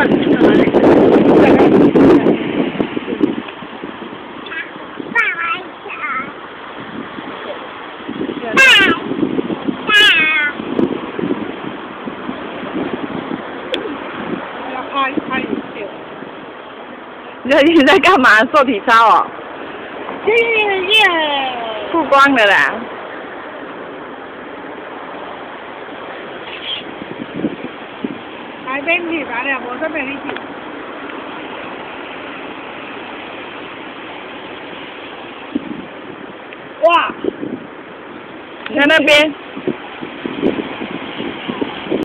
你在干嘛？做体操哦？曝光了啦！ 海边去吧，我这边你去。哇！ 你看那边。